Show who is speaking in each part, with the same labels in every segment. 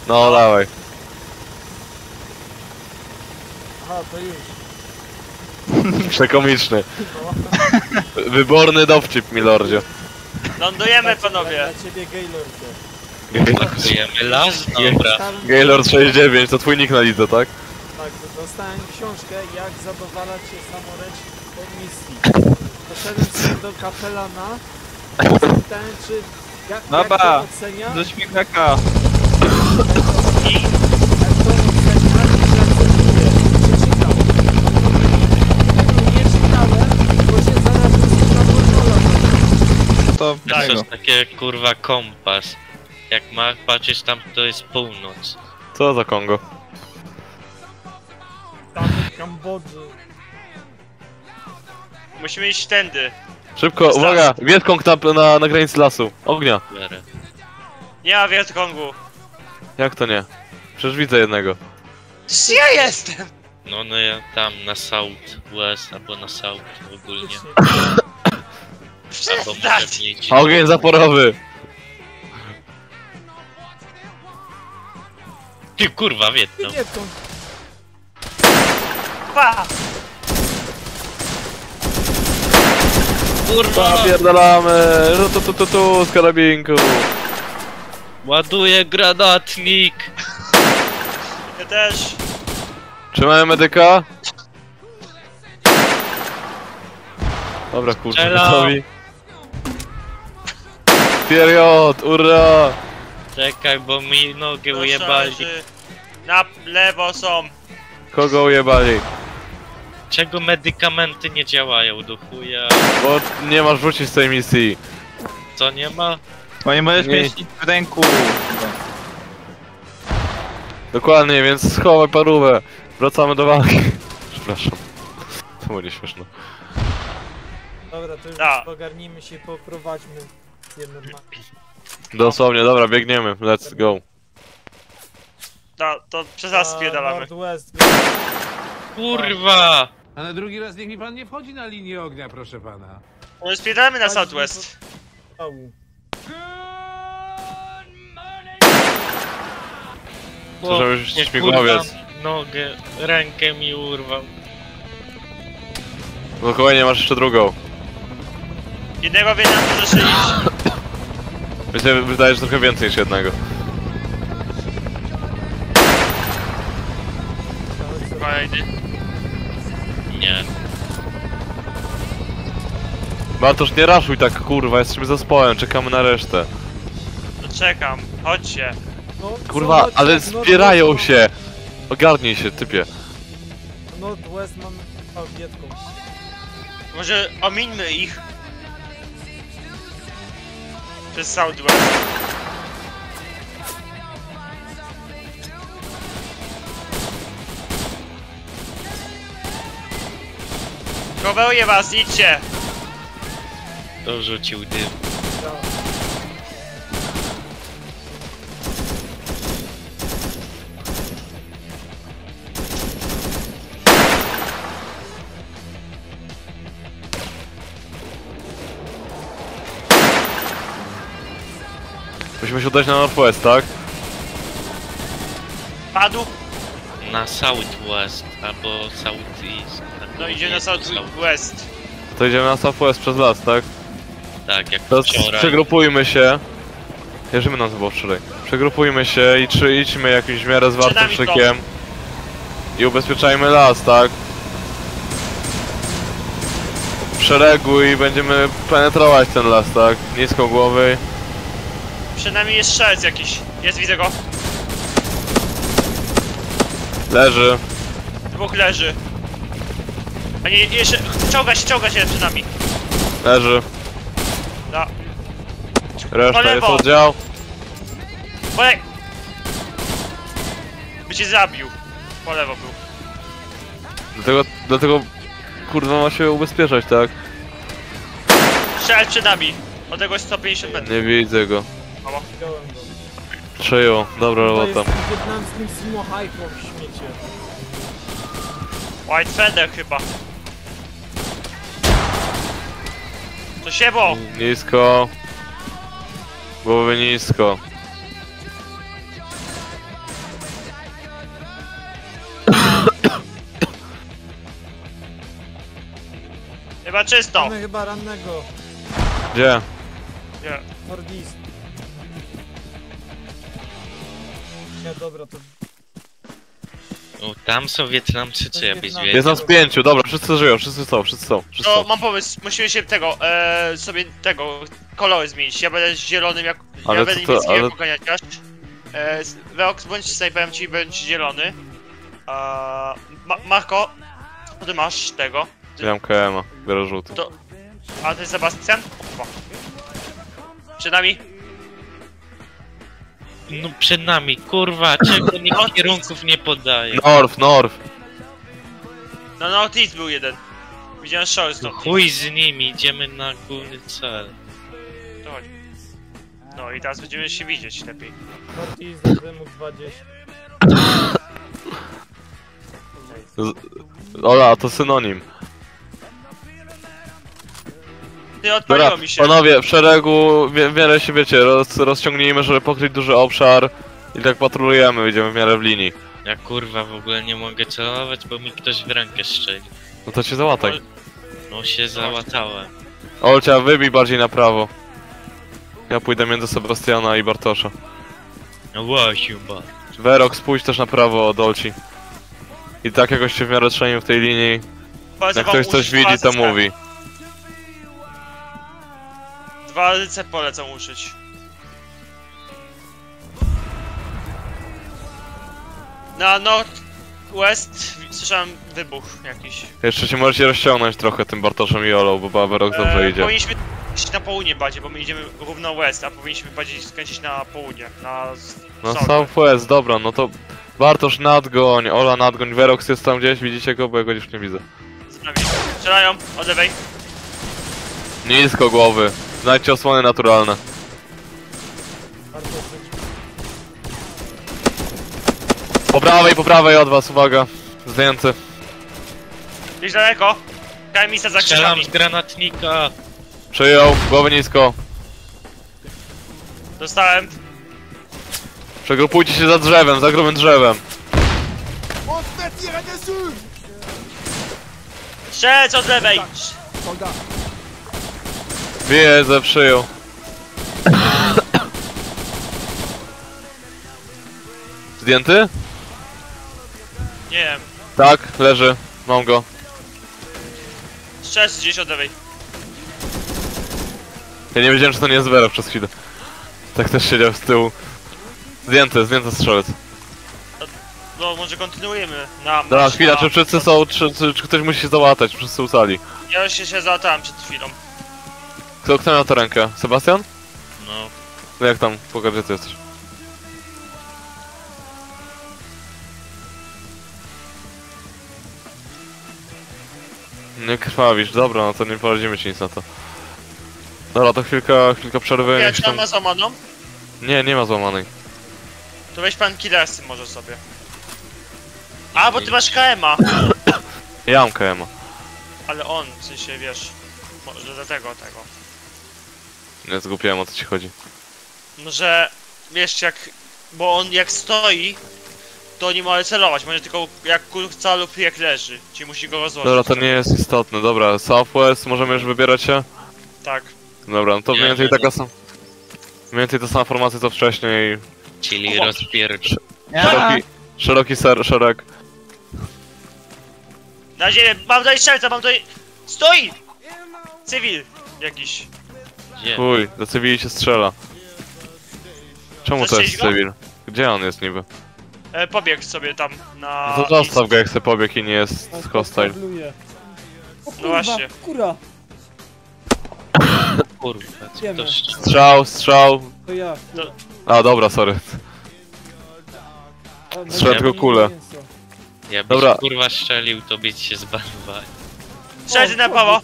Speaker 1: No, dawaj.
Speaker 2: Aha, to już.
Speaker 1: Przekomiczny.
Speaker 2: No.
Speaker 1: Wyborny dowcip, milordzie.
Speaker 3: Lądujemy, panowie.
Speaker 2: Dla ciebie Gaylordzie.
Speaker 4: Atakujemy las? Dobra.
Speaker 1: Gaylord 69 to twój nick na lidze, tak?
Speaker 2: Tak, dostałem książkę, jak zadowalać się samoręcznie po misji. Poszedłem sobie do kapelana, zapytałem, czy jak to ocenia,
Speaker 5: Do śmiechaka.
Speaker 3: I
Speaker 2: jak to ocenia, czy akceptuje. Przeczytał. Tego nie czytałem, bo się zaraz wysłucham kontrola.
Speaker 5: To
Speaker 4: To
Speaker 3: Tak.
Speaker 4: jest takie kurwa kompas. Jak ma patrzeć tam, to jest północ.
Speaker 1: Co za Kongo?
Speaker 2: Tam w Kambodży.
Speaker 3: musimy iść tędy.
Speaker 1: Szybko, uwaga! Wietkong na granicy lasu. Ognia.
Speaker 4: Cholera.
Speaker 3: Nie ma Wietkongu.
Speaker 1: Jak to nie? Przecież widzę jednego.
Speaker 3: Ja jestem!
Speaker 4: No ja tam na South West albo na South ogólnie. Albo może mniej.
Speaker 1: Ogień zaporowy!
Speaker 4: Ty kurwa Wietnam.
Speaker 2: Nie, to
Speaker 3: Pa!
Speaker 4: Kurwa!
Speaker 1: Napierdalamy! Tu z karabinku!
Speaker 4: Ładuję granatnik!
Speaker 3: Ja też.
Speaker 1: Trzymamy medyka? Dobra, kurwa,
Speaker 4: Strzelam.
Speaker 1: gotowi. Period, urra!
Speaker 4: Czekaj, bo mi nogę
Speaker 3: Do
Speaker 4: ujebali.
Speaker 3: szarży. Na lewo są.
Speaker 1: Kogo ujebali?
Speaker 4: Czego medykamenty nie działają do chuja?
Speaker 1: Bo nie masz wrócić z tej misji.
Speaker 4: Co nie ma?
Speaker 5: Bo nie możesz
Speaker 1: Nie.
Speaker 5: mieć nic w ręku.
Speaker 1: Dokładnie, więc schowaj parówę. Wracamy do walki. Przepraszam. To było nieśmieszne.
Speaker 2: dobra, to już
Speaker 3: Da.
Speaker 2: ogarnijmy się, poprowadźmy je normalnie.
Speaker 1: Dosłownie, dobra, biegniemy. Let's go.
Speaker 3: To przez nas spierdalamy.
Speaker 2: Northwest,
Speaker 4: Kurwa!
Speaker 6: A na drugi raz niech mi pan nie wchodzi na linię ognia, proszę pana.
Speaker 3: No spierdalamy na Southwest.
Speaker 2: Au.
Speaker 1: To żeby już
Speaker 4: Nie,
Speaker 1: śmigłowiec.
Speaker 4: kurwa, nogę, rękę mi urwał.
Speaker 1: Spokojnie, masz jeszcze drugą.
Speaker 3: Jednego Wietnam może szyć.
Speaker 1: Mi się wydaje, że trochę więcej niż jednego.
Speaker 3: Kolejny.
Speaker 4: Nie.
Speaker 1: Bartosz, nie raszuj tak, kurwa, jesteśmy zespołem, czekamy na resztę.
Speaker 3: To czekam. Chodźcie.
Speaker 2: No,
Speaker 1: Kurwa,
Speaker 2: zobacz,
Speaker 1: ale
Speaker 2: jak
Speaker 1: zbierają
Speaker 2: Northwest
Speaker 1: się! Ogarnij się, typie.
Speaker 2: ma- Northwest mamy Wietką.
Speaker 3: Może omińmy ich. Przez Southwest. Kowełję was, idźcie!
Speaker 4: To rzucił dym.
Speaker 1: Musimy się udać na Northwest, tak?
Speaker 3: Padł?
Speaker 4: Na Southwest albo Southeast. Albo
Speaker 3: No idzie na
Speaker 4: nie,
Speaker 3: Southwest.
Speaker 1: To idziemy na Southwest przez las, tak?
Speaker 4: Tak, jak
Speaker 1: Teraz
Speaker 4: wczoraj.
Speaker 1: przegrupujmy się. Jeżymy nas było wczoraj. Przegrupujmy się i idźmy jakimś w miarę zwartym
Speaker 3: nami
Speaker 1: szykiem. I ubezpieczajmy las, tak? W szeregu i będziemy penetrować ten las, tak? Nisko głowy.
Speaker 3: Przed nami jest strzelec jakiś. Jest, widzę go.
Speaker 1: Leży.
Speaker 3: Dwóch leży. A nie, jeszcze... Czołga się przed nami.
Speaker 1: Leży.
Speaker 3: No.
Speaker 1: Reszta
Speaker 3: Po
Speaker 1: jest
Speaker 3: lewo.
Speaker 1: oddział.
Speaker 3: Bolej! By cię zabił. Po lewo był.
Speaker 1: Dlatego kurwa ma się ubezpieczać, tak?
Speaker 3: Strzelec przed nami. Odległość 150 metrów.
Speaker 1: Nie widzę go.
Speaker 2: Widziałem go.
Speaker 1: Przejął, dobra
Speaker 2: To
Speaker 1: robota.
Speaker 2: jest wietnamskim smohajką w śmiecie.
Speaker 3: White Feather chyba. To siebo!
Speaker 1: Nisko. Głowy nisko.
Speaker 3: Chyba czysto.
Speaker 2: Mamy chyba rannego.
Speaker 1: Gdzie?
Speaker 3: Nie.
Speaker 2: Nordist. Nie, dobra, to...
Speaker 4: O, tam są Wietnamcy, co ja byś
Speaker 2: Jest
Speaker 1: Jest
Speaker 4: wiedział.
Speaker 1: nas 5, dobra, wszyscy żyją, wszyscy są.
Speaker 3: No, mam pomysł. Musimy się tego, sobie tego kolory zmienić. Ja będę zielonym jak...
Speaker 1: Ale
Speaker 3: ja
Speaker 1: to-
Speaker 3: będę
Speaker 1: to-
Speaker 3: niebieski
Speaker 1: ale-
Speaker 3: jak poganiacz. Veox, bądź snajperem, ci bądź zielony. Marko, co ty masz tego?
Speaker 1: Ja mam KM-a, biorę żółty.
Speaker 3: A ty Sebastian? O, chyba. Przed nami.
Speaker 4: No przed nami, kurwa, czego nikt kierunków nie podaje?
Speaker 1: North!
Speaker 3: No, Northeast był jeden. Widziałem show
Speaker 4: No
Speaker 3: stąd.
Speaker 4: chuj z nimi, idziemy na główny cel.
Speaker 3: To chodź. No i teraz będziemy się widzieć lepiej.
Speaker 2: Nordist, Zymuk 20.
Speaker 1: Ola, to synonim.
Speaker 3: Ty, odpaliło
Speaker 1: Dobra,
Speaker 3: mi się.
Speaker 1: panowie, w szeregu wiele się wiecie, rozciągnijmy, żeby pokryć duży obszar i tak patrolujemy, idziemy w miarę w linii.
Speaker 4: Ja kurwa w ogóle nie mogę celować, bo mi ktoś w rękę strzeli.
Speaker 1: No to cię załataj.
Speaker 4: No się załatałem.
Speaker 1: Olcia, wybij bardziej na prawo. Ja pójdę między Sebastiana i Bartosza.
Speaker 4: No właśnie, ba.
Speaker 1: Verok, spójrz też na prawo od Olci. I tak jakoś się w miarę trzymajmy w tej linii.
Speaker 3: Bardzo
Speaker 1: Jak
Speaker 3: wam
Speaker 1: ktoś coś
Speaker 3: użyć
Speaker 1: widzi, to
Speaker 3: dwa
Speaker 1: mówi.
Speaker 3: Dwa ryce polecam użyć. Na Northwest słyszałem wybuch jakiś.
Speaker 1: Jeszcze się możecie rozciągnąć trochę tym Bartoszem i Olą, bo Verok dobrze idzie.
Speaker 3: Powinniśmy iść na południe bardziej, bo my idziemy równo west, a powinniśmy bardziej skręcić na południe, na
Speaker 1: No
Speaker 3: south.
Speaker 1: Southwest, dobra, no to Bartosz nadgoń, Ola nadgoń, Verox jest tam gdzieś, widzicie go? Bo ja go już nie widzę.
Speaker 3: Z nami. Strzelają, od lewej.
Speaker 1: Nisko głowy, znajdźcie osłony naturalne.
Speaker 2: Bardzo dobrze.
Speaker 1: Po prawej od was, uwaga. Zdjęty.
Speaker 3: Gdzieś daleko. Kamisa za
Speaker 4: Strzelam
Speaker 3: krzyżami.
Speaker 4: z granatnika!
Speaker 1: Przyjął, głowy nisko.
Speaker 3: Dostałem.
Speaker 1: Przegrupujcie się za drzewem, za grubym drzewem.
Speaker 3: Strzelec od lewej.
Speaker 1: Wiedzę, przyjął. Zdjęty?
Speaker 3: Nie wiem.
Speaker 1: Tak, leży. Mam go.
Speaker 3: Strzelec gdzieś od lewej.
Speaker 1: Ja nie wiedziałem, że to nie jest Verok przez chwilę. Tak też siedział z tyłu. Zdjęty strzelec.
Speaker 3: No może kontynuujemy. Na
Speaker 1: Dobra, chwila, czy wszyscy są, czy ktoś musi się załatać, wszyscy ustali.
Speaker 3: Ja już się załatałem przed chwilą.
Speaker 1: Kto miał tę rękę? Sebastian?
Speaker 4: No,
Speaker 1: No jak tam? Pokaż, gdzie ty jesteś. Nie krwawisz, dobra, no to nie poradzimy ci nic na to. Dobra, to chwilka przerwy.
Speaker 3: Ja
Speaker 1: niech
Speaker 3: czy
Speaker 1: tam...
Speaker 3: tam ma złamaną?
Speaker 1: Nie ma złamanej.
Speaker 3: To weź pan killersy może sobie. A, bo ty masz KM-a.
Speaker 1: Ja mam KM.
Speaker 3: Ale on, w sensie wiesz. Może dlatego tego.
Speaker 1: Nie zgubiłem, o co ci chodzi.
Speaker 3: Że wiesz jak. Bo on jak stoi, to nie może celować, może tylko jak kurca lub jak leży. Czyli musi go rozłożyć.
Speaker 1: Dobra, to nie jest istotne. Dobra, Southwest, możemy już wybierać się?
Speaker 3: Tak.
Speaker 1: Dobra, no to mniej więcej taka sama... Mniej więcej ta sama formacja co wcześniej.
Speaker 4: czyli rozpiercz.
Speaker 1: Szeroki szereg.
Speaker 3: Na ziemię, mam tutaj strzelca, mam tutaj. Stój! Cywil jakiś.
Speaker 4: Gdzie?
Speaker 1: Chuj, do cywili się strzela. Czemu to
Speaker 3: Zastrzelić
Speaker 1: jest
Speaker 3: go?
Speaker 1: cywil? Gdzie on jest niby?
Speaker 3: Pobiegł sobie tam na.
Speaker 1: No to zostaw go jak chce pobieg i nie jest hostile.
Speaker 3: No właśnie.
Speaker 2: Kura,
Speaker 4: Kurwa, co
Speaker 2: Wiemy.
Speaker 4: to
Speaker 1: Strzał.
Speaker 2: to ja.
Speaker 1: A dobra, sorry. Strzela tylko kulę.
Speaker 4: Ja byś
Speaker 1: Dobra.
Speaker 4: kurwa strzelił, to byś się zbanowali.
Speaker 3: Strzelcy na prawo.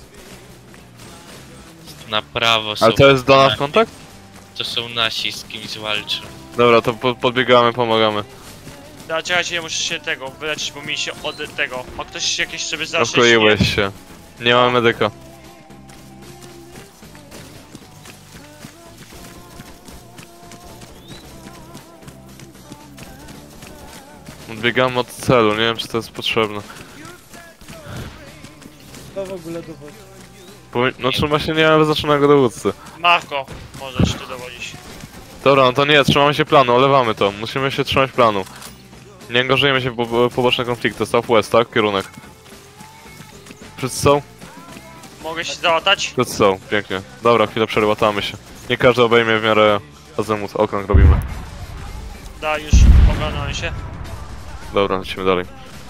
Speaker 4: Na prawo są...
Speaker 1: Ale to jest do nas kontakt?
Speaker 4: To są nasi, z kimś walczą.
Speaker 1: Dobra, to podbiegamy, pomagamy.
Speaker 3: Dobra, czekajcie, ja muszę się tego wyleczyć, bo mi się od tego. Ma ktoś jakieś żeby zaszyć?
Speaker 1: Okleiłeś się. Nie mamy medyka. Odbiegamy od celu, nie wiem czy to jest potrzebne.
Speaker 2: To w ogóle dowód.
Speaker 1: No trzyma się nie ma wyznaczonego dowódcy.
Speaker 3: Marko, możesz ty dowodzić.
Speaker 1: Dobra, no to nie, trzymamy się planu, olewamy to. Musimy się trzymać planu. Nie angażujemy się w poboczne konflikty. Southwest, tak? Kierunek. Wszyscy są?
Speaker 3: Mogę się załatać?
Speaker 1: Wszyscy są, pięknie. Dobra, chwilę przerwy, łatamy się. Nie każdy obejmie w miarę azymut, okrąg robimy.
Speaker 3: Da, już ogarnąłem się.
Speaker 1: Dobra, lecimy dalej.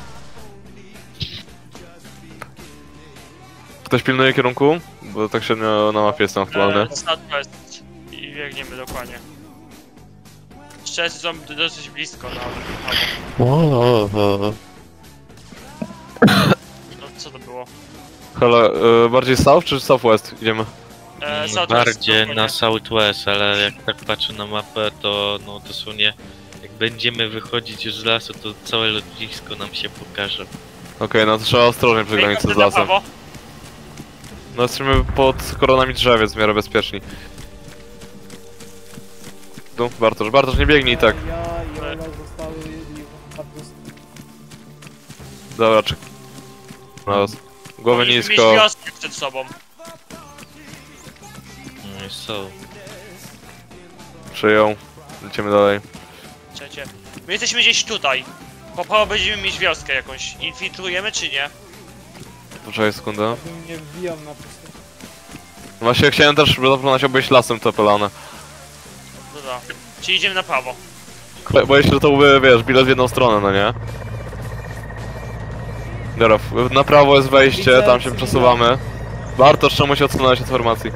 Speaker 1: Ktoś pilnuje kierunku? Bo tak średnio na mapie jestem aktualny.
Speaker 3: Southwest. I biegniemy dokładnie. Szczęście są dosyć blisko na No co to było?
Speaker 1: Halo, bardziej south czy southwest? Idziemy.
Speaker 3: Southwest,
Speaker 4: Bardziej
Speaker 3: dokładnie.
Speaker 4: na Southwest, ale jak tak patrzę na mapę, to no dosłownie jak będziemy wychodzić już z lasu, to całe lotnisko nam się pokaże.
Speaker 1: Okej, no to trzeba ostrożnie przy granicy
Speaker 3: Biegam
Speaker 1: z
Speaker 3: na
Speaker 1: lasem.
Speaker 3: prawo.
Speaker 1: No jesteśmy pod koronami drzew, więc w miarę bezpieczni. Tu, Bartosz, nie biegnij tak.
Speaker 2: Ja i Ola zostały bardzo...
Speaker 1: Dobra, czek. Raz. Głowę
Speaker 3: Powinniśmy
Speaker 1: nisko.
Speaker 3: mieć wioskę przed sobą.
Speaker 4: No i są.
Speaker 1: Przyjął. Lecimy dalej.
Speaker 3: Trzecie. My jesteśmy gdzieś tutaj. Po prawo będziemy mieć wioskę jakąś. Infiltrujemy czy nie?
Speaker 1: Poczekaj sekundę.
Speaker 2: Bym nie wbijał na pusto.
Speaker 1: Właśnie chciałem też zaproponować obejść lasem to pelane.
Speaker 3: Dobra. Czyli idziemy na prawo.
Speaker 1: Boję się, że to byłby, wiesz, bilet w jedną stronę, no nie? Dobra, na prawo jest wejście,
Speaker 2: Widzę
Speaker 1: tam się
Speaker 2: cywila.
Speaker 1: przesuwamy. Bartosz, czemu się odsunąłeś od formacji?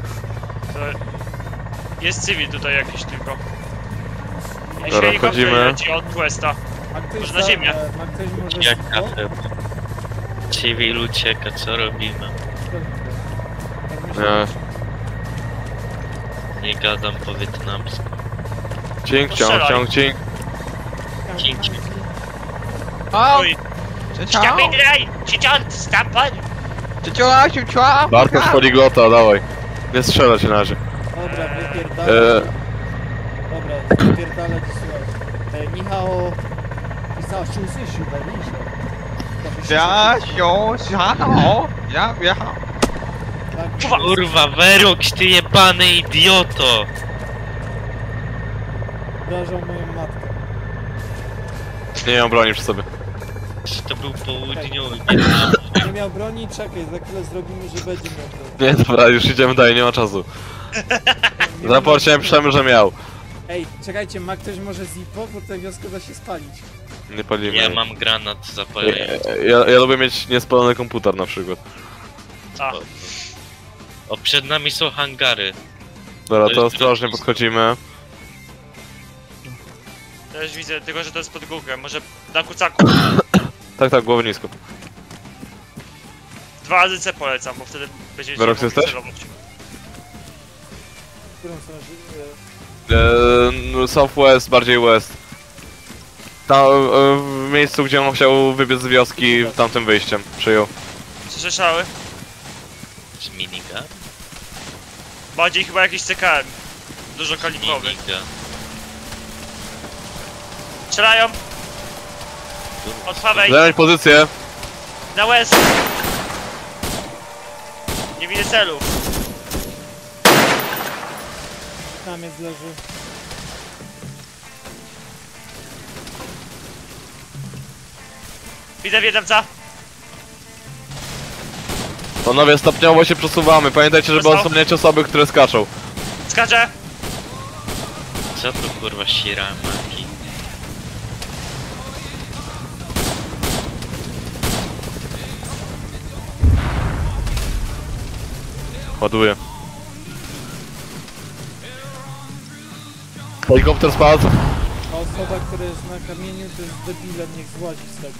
Speaker 3: Jest cywil tutaj jakiś tylko. I
Speaker 1: Dobra,
Speaker 3: helikopter
Speaker 1: wchodzimy.
Speaker 3: leci od Questa.
Speaker 2: A ktoś
Speaker 3: Może na ziemię.
Speaker 2: Ma ktoś może...
Speaker 4: Jak
Speaker 2: ziko?
Speaker 4: kafem. Civil ucieka, co robimy?
Speaker 1: Nie.
Speaker 4: Nie gadam po wietnamsku.
Speaker 1: Cink, ciąg,
Speaker 3: Strzelaj.
Speaker 1: ciąg, cink.
Speaker 4: Dzięki.
Speaker 3: Oj,
Speaker 5: Ciao!
Speaker 3: Stapidrej! Ciąg, stapan!
Speaker 5: Ciao!
Speaker 1: Bartosz poliglota, dawaj. Nie strzelać się na razie.
Speaker 2: Dobra,
Speaker 1: E.
Speaker 2: wypierdalać. Dobra, wypierdalać i słuchaj. Michał... Pisał, się usłyszy, Tak,
Speaker 4: Kurwa, Verox, ty jebany idioto!
Speaker 2: obrażał moją matkę.
Speaker 1: Nie mam broni przy sobie.
Speaker 4: To był południowy.
Speaker 2: Nie miał broni, czekaj, za chwilę zrobimy, że będzie miał broni.
Speaker 1: Nie, dobra, już idziemy dalej, nie ma czasu. W raporcie piszemy, że miał.
Speaker 2: Ej, czekajcie, ma ktoś może Zippo, bo tę wioskę da się spalić.
Speaker 1: Nie palimy.
Speaker 4: Ja mam granat zapalający.
Speaker 1: Ja lubię mieć niespalony komputer na przykład.
Speaker 3: A,
Speaker 4: O, przed nami są hangary.
Speaker 1: Dobra,
Speaker 4: To
Speaker 1: to
Speaker 4: jest
Speaker 1: ostrożnie
Speaker 4: lotnisko.
Speaker 1: podchodzimy.
Speaker 3: też widzę, tylko że to jest pod górkę. Może na kucaku.
Speaker 1: Tak, głowę nisko.
Speaker 3: 2 razy C polecam, bo wtedy będziecie
Speaker 1: Verox,
Speaker 3: mogli
Speaker 1: jesteś?
Speaker 3: celować.
Speaker 2: W którą stronę
Speaker 1: Southwest, bardziej west. Tam, w miejscu, gdzie on chciał wybiec z wioski, tamtym wyjściem. Przyjął.
Speaker 3: Słyszały?
Speaker 4: Z minigun?
Speaker 3: Bardziej chyba jakiś CKM. Dużo kalibrowy.
Speaker 4: Minigun.
Speaker 3: Strzelają! Od prawej!
Speaker 1: Zająć pozycję.
Speaker 3: Na west! Nie widzę celu.
Speaker 2: tam jest leży.
Speaker 3: Widzę Wiedemca.
Speaker 1: Panowie, stopniowo się przesuwamy. Pamiętajcie, żeby
Speaker 3: Dostał?
Speaker 1: osłaniać osoby, które skaczą.
Speaker 3: Skacze!
Speaker 4: Co to kurwa siramaki?
Speaker 1: Ładuję. Helikopter spadł.
Speaker 2: A osoba, która jest na kamieniu, to jest debilem, niech złazi z tego.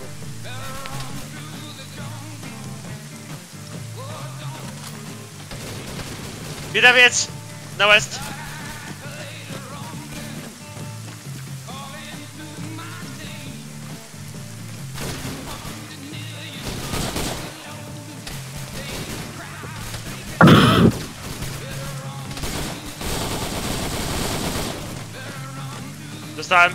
Speaker 3: Wiedemiec! Na west! Dostałem.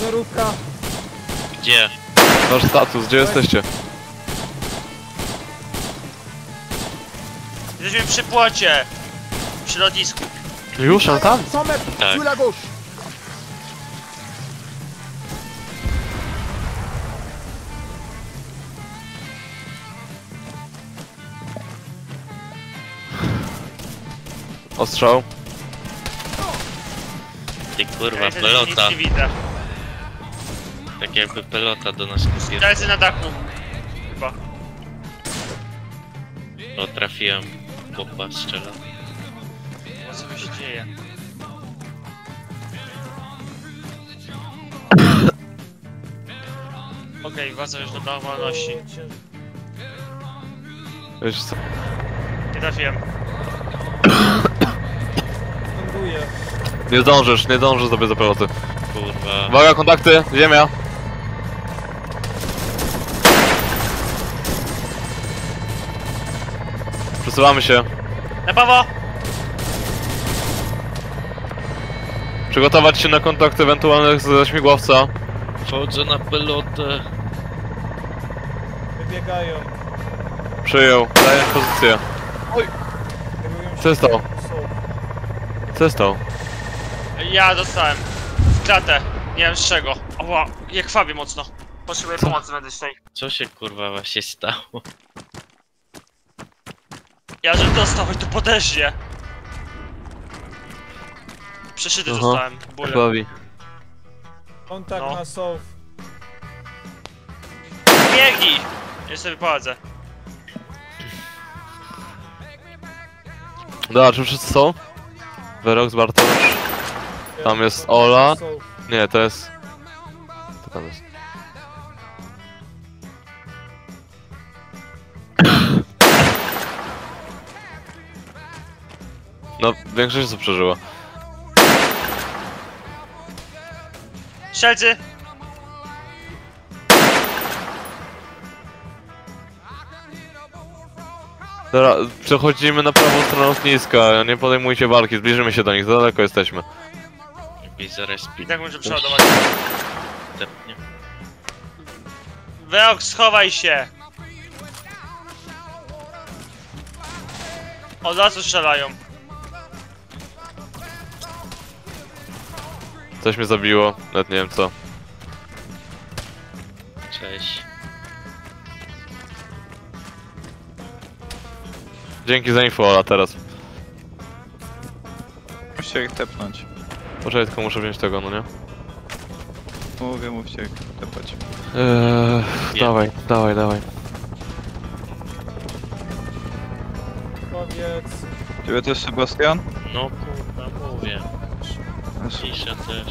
Speaker 2: Ciężarówka.
Speaker 4: Gdzie?
Speaker 1: Wasz status, gdzie jesteście?
Speaker 3: Jesteśmy przy płocie. Przy lotnisku.
Speaker 1: Już, ale tam?
Speaker 7: 100 mètres
Speaker 4: Tak.
Speaker 7: sur la gauche.
Speaker 1: Ostrzał.
Speaker 4: Ty kurwa,
Speaker 3: Ja nic
Speaker 4: pelota.
Speaker 3: nie widzę.
Speaker 4: Tak jakby pelota do nas kupiła.
Speaker 3: Strzelcy na dachu. Chyba.
Speaker 4: O, trafiłem. Chłopa strzela.
Speaker 3: Co mi się dzieje? Okej, wraca już do normalności.
Speaker 1: Wiesz co?
Speaker 3: Nie trafiłem.
Speaker 2: Ląduje.
Speaker 1: Nie zdążysz sobie do peloty.
Speaker 4: Kurwa.
Speaker 1: Uwaga, kontakty, ziemia. Przesuwamy się.
Speaker 3: Na prawo!
Speaker 1: Przygotować się na kontakt ewentualnych ze śmigłowca.
Speaker 4: Wchodzę na pelotę.
Speaker 2: Wybiegają.
Speaker 1: Przyjął, daję pozycję.
Speaker 2: Kierują się
Speaker 1: Co jest to?
Speaker 2: są.
Speaker 1: Co jest to?
Speaker 3: Ja dostałem. W klatę. Nie wiem z czego. Oła, jak krwawie mocno. Potrzebuję pomocy medycznej.
Speaker 4: Co się kurwa właśnie stało?
Speaker 3: Ja żebym dostał, choć to potężnie. Przeszyty
Speaker 1: Aha.
Speaker 3: dostałem. Bólem.
Speaker 1: Krwawi.
Speaker 2: Kontakt
Speaker 3: No.
Speaker 2: na SOW.
Speaker 3: Biegnij! Ja sobie poradzę.
Speaker 1: Dobra, czy wszyscy są? Werox, Bartosz. Tam jest Ola. Nie, to jest... Co tam jest? No, większość co przeżyła.
Speaker 3: Strzelcy!
Speaker 1: Dobra, przechodzimy na prawą stronę lotniska, nie podejmujcie walki, zbliżymy się do nich, za daleko jesteśmy.
Speaker 4: Jakbyś zaraz
Speaker 3: I
Speaker 4: pili.
Speaker 3: tak muszę przeładować.
Speaker 4: Tepnie.
Speaker 3: Weok, schowaj się! Od lasu strzelają.
Speaker 1: Coś mnie zabiło, nawet nie wiem co.
Speaker 4: Cześć.
Speaker 1: Dzięki za info, Ola, teraz.
Speaker 5: Musicie ich tepnąć.
Speaker 1: Poczekaj, tylko muszę wziąć tego, no nie?
Speaker 5: Mówcie ich tepać.
Speaker 1: Dawaj, dawaj, dawaj.
Speaker 2: Powiedz.
Speaker 5: Ciebie też Sebastian?
Speaker 4: No kurwa, mówię. Piszę też.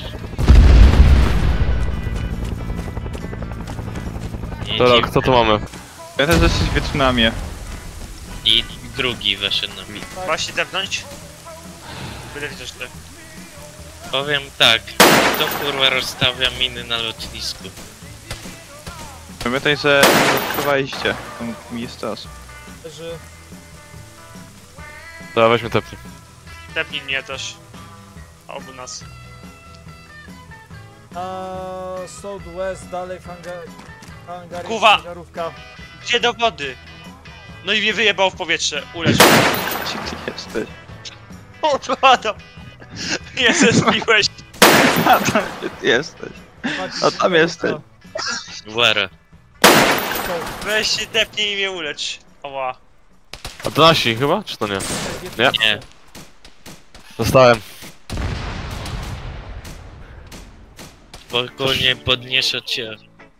Speaker 4: Nie
Speaker 1: Dobra,
Speaker 4: dziwne.
Speaker 1: kto tu mamy?
Speaker 5: Ja też jesteś w Wietnamie.
Speaker 4: I drugi weszedł na mi.
Speaker 3: Masz się tepnąć? Będę widzieć ty.
Speaker 4: Powiem tak, kto kurwa rozstawia miny na lotnisku?
Speaker 5: Pamiętaj, że zatkowaliście. Tam jest czas.
Speaker 2: Że
Speaker 1: Dobra, weźmy tepnij.
Speaker 3: Tepnij mnie też. Obu nas.
Speaker 2: Southwest, dalej hangar
Speaker 3: Kuwa!
Speaker 2: hangarówka.
Speaker 3: Gdzie do wody? No i mnie wyjebał w powietrze. Ulecz.
Speaker 5: Gdzie ty jesteś?
Speaker 3: O, Adam! Nie zespiłeś.
Speaker 5: A tam gdzie ty jesteś? A tam jesteś.
Speaker 4: Wara.
Speaker 3: Weź się tepnij i mnie ulecz. Oła.
Speaker 1: A to nasi chyba? Czy to nie? Nie.
Speaker 4: Nie.
Speaker 1: Dostałem.
Speaker 4: Spokojnie podnieszę cię.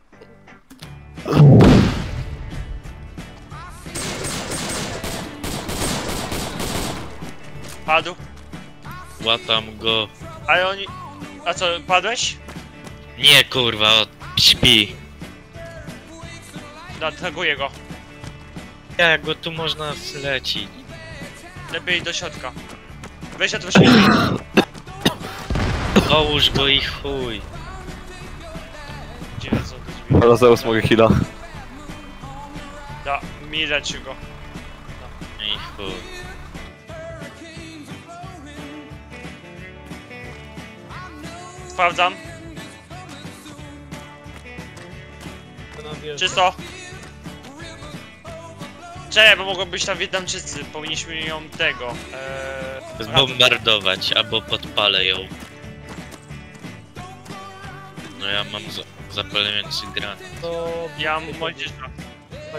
Speaker 3: Padł.
Speaker 4: Łatam go.
Speaker 3: Ale oni... A co, padłeś?
Speaker 4: Nie kurwa, śpi.
Speaker 3: Atakuję go.
Speaker 4: Jak go tu można zlecić?
Speaker 3: Lepiej do środka. Weź otwórz mi.
Speaker 4: Połóż go i chuj.
Speaker 3: Gdzie są te drzwi?
Speaker 1: Teraz Zeus mogę heala.
Speaker 3: Da, mi leczy go.
Speaker 4: I chuj.
Speaker 3: Sprawdzam.
Speaker 2: podjeżdża.
Speaker 3: Czysto. Czekaj, bo mogą być tam Wietnamczycy. Powinniśmy ją tego.
Speaker 4: Zbombardować, albo podpalę ją. No ja mam zapalający granat.
Speaker 2: To...
Speaker 3: Ja mam młodzieża.
Speaker 2: Tak,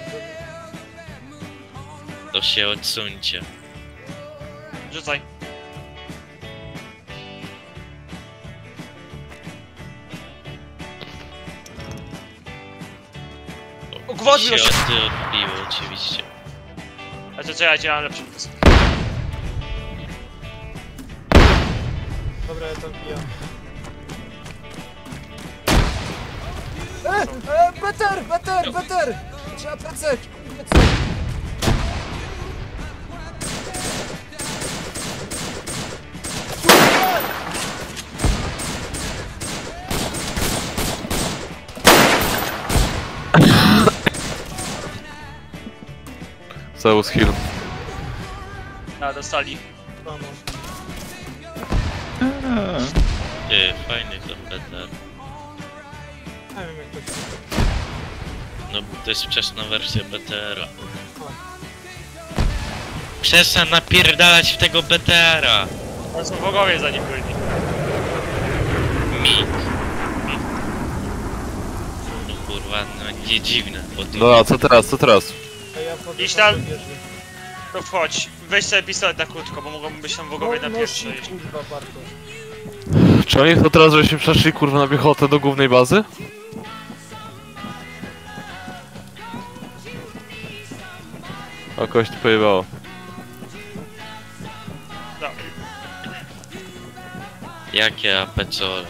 Speaker 4: To się odsuńcie.
Speaker 3: Rzucaj. Ugwodnił się!
Speaker 4: odbiło oczywiście.
Speaker 3: A to czekajcie, ja mam lepszy pomysł.
Speaker 2: dobra, ja tam pijam. Beter! Trzeba plecek!
Speaker 1: Zeus heal.
Speaker 3: A, dostali.
Speaker 2: No.
Speaker 4: Ty, fajny to BTR.
Speaker 2: Nie wiem jak to się...
Speaker 4: No to jest wczesna wersja BTR-a. Przestań napierdalać w tego BTR-a!
Speaker 3: To są bogowie za nim byli.
Speaker 4: Mig. No kurwa, no nie dziwne, bo tu...
Speaker 1: Dobra, co teraz?
Speaker 2: A ja podjeżdżam
Speaker 3: Iść tam.
Speaker 2: do wieży.
Speaker 3: To wchodź. Weź sobie pistolet na krótko, bo mogą być tam bogowie na pierwszej.
Speaker 2: No, kurwa, Bartosz.
Speaker 1: Czy oni to teraz, żeśmy przeszli kurwa na piechotę do głównej bazy? O, kogoś tu pojebało.
Speaker 4: Jakie APC-ole?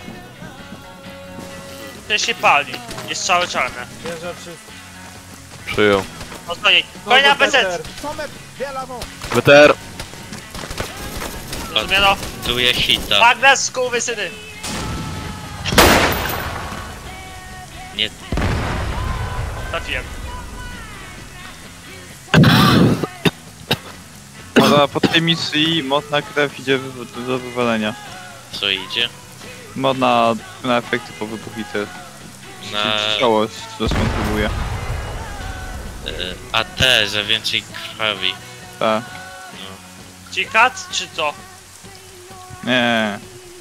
Speaker 3: Ten się pali. Jest strzały czarne.
Speaker 2: Wieża czysta.
Speaker 1: Przyjął.
Speaker 3: Ostatni. Kolejny APC!
Speaker 1: BTR!
Speaker 3: Rozumiano?
Speaker 4: Duję hita.
Speaker 3: Magnes, skurwysyny!
Speaker 4: Nie,
Speaker 3: Trafiłem.
Speaker 5: Ale po tej misji modna krew idzie do wywalenia.
Speaker 4: co idzie?
Speaker 5: Mod na efekty po wybuchitych.
Speaker 4: Na
Speaker 5: Ciało rozmontowuje.
Speaker 4: AT za więcej krwawi.
Speaker 5: Tak.
Speaker 4: No.
Speaker 3: Ci kat, czy co?
Speaker 5: Nie.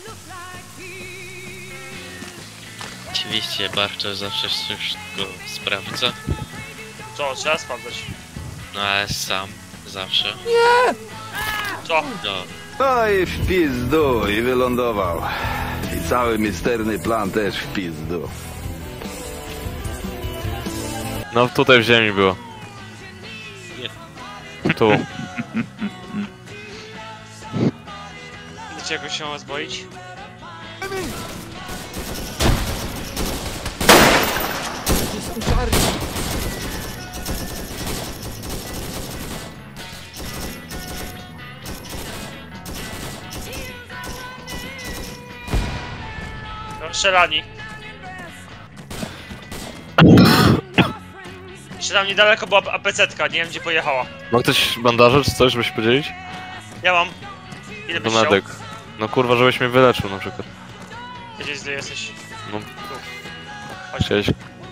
Speaker 4: Oczywiście Bartosz zawsze wszystko sprawdza.
Speaker 3: Co, trzeba sprawdzać.
Speaker 4: No ale sam zawsze.
Speaker 3: Co?
Speaker 4: No.
Speaker 7: No i w pizdu i wylądował. I cały misterny plan też w pizdu.
Speaker 1: No tutaj w ziemi było. Tu.
Speaker 3: Chcecie jakoś się rozboić?
Speaker 2: Są czarni.
Speaker 3: Strzelani. Jeszcze tam niedaleko była APC-tka, nie wiem gdzie pojechała.
Speaker 1: Ma ktoś bandaże czy coś, żeby się podzielić?
Speaker 3: Ja mam. Ile
Speaker 1: Do
Speaker 3: byś chciał?
Speaker 1: medek. No kurwa, żebyś mnie wyleczył na przykład.
Speaker 3: Gdzieś gdzie jesteś?
Speaker 1: No,
Speaker 3: Tu. Chodź.
Speaker 1: chciałeś.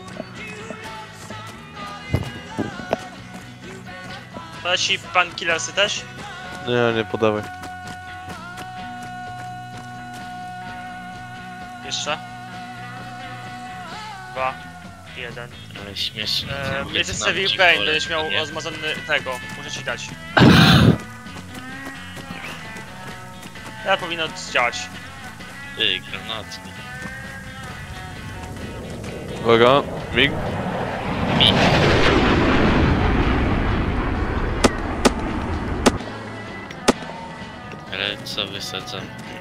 Speaker 3: Nasi pan killersy też?
Speaker 1: Nie podawaj.
Speaker 3: Jeszcze? 2, 1.
Speaker 4: Ale śmiesznie.
Speaker 3: Jest Severe Pain, będziesz miał rozmazany tego, muszę ci dać. Ja powinno zdziałać.
Speaker 4: Ty, granatki.
Speaker 1: Uwaga, mig.
Speaker 4: Mi. Ale co wysadzam?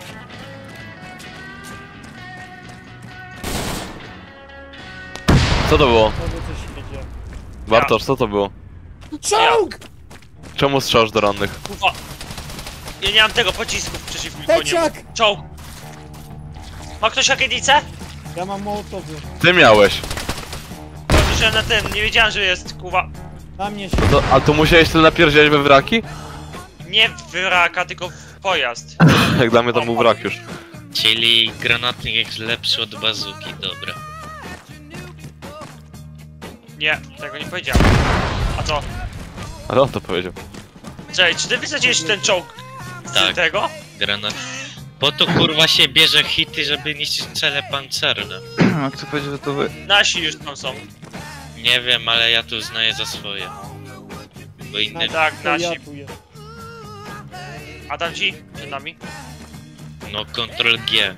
Speaker 1: Co to było?
Speaker 2: Znowu coś jedzie.
Speaker 1: Bartosz, co to było?
Speaker 2: Czołg!
Speaker 1: Czemu strzelasz do rannych?
Speaker 3: Kurwa! Ja nie mam tego pocisków przeciwko niemu.
Speaker 2: Teciak!
Speaker 3: Czołg! Ma ktoś rakietnicę?
Speaker 2: Ja mam mołotowy.
Speaker 1: Ty miałeś.
Speaker 3: Słyszałem na tym, nie wiedziałem, że jest, kurwa.
Speaker 2: Na mnie się...
Speaker 1: No, a tu musiałeś tyle napierdzielać we wraki?
Speaker 3: Nie w wraka, tylko w pojazd.
Speaker 1: Jak dla mnie to był wrak już.
Speaker 4: Czyli granatnik jest lepszy od bazuki, dobra.
Speaker 3: Nie, tego nie powiedziałem. A co?
Speaker 1: Ale on to powiedział.
Speaker 3: Czekaj, czy ty wysadziłeś ten czołg z
Speaker 4: Tak.
Speaker 3: tego?
Speaker 4: Granat. Po to kurwa się bierze hity, żeby niszczyć cele pancerne.
Speaker 5: A kto powiedział, że to wy?
Speaker 3: Nasi już tam są.
Speaker 4: Nie wiem, ale ja tu uznaję za swoje. Bo inne...
Speaker 3: Tak,
Speaker 2: To ja
Speaker 3: nasi.
Speaker 2: tu jest.
Speaker 3: A tam ci? Przed nami?
Speaker 4: No, Ctrl G.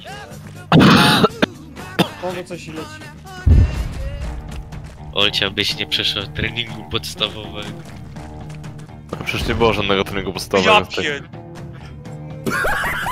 Speaker 2: Kogo coś leci.
Speaker 4: Olcia byś nie przeszła treningu podstawowego.
Speaker 1: Przecież nie było żadnego treningu
Speaker 3: Ja
Speaker 1: podstawowego.
Speaker 3: pier...